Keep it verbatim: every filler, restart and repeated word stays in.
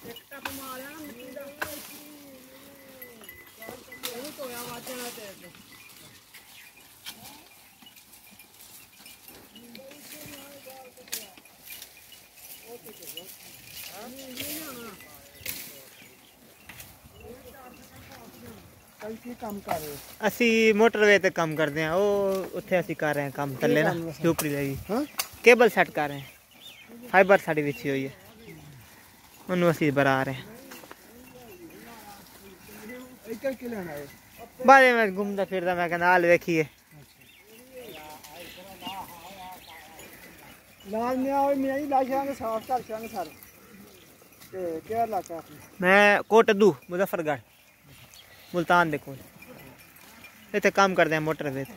असी मोटरवे ते काम करते हैं वो उत्थे असी कर रहे हैं काम थल्ले ना झोपड़ी लगी केबल सेट कर रहे हैं फाइबर साड़ी बिछी हुई है उन्होंने असी बरा रहे हैं बारे में घूमता फिरता मैं कनाल वेखिए लाल में आओ मियां जी लाशांगे साफ कर छांगे सर ते क्या इलाका मैं कोटदू मुजफ्फरगढ़ मुल्तान देखो इतने काम करते हैं मोटर वे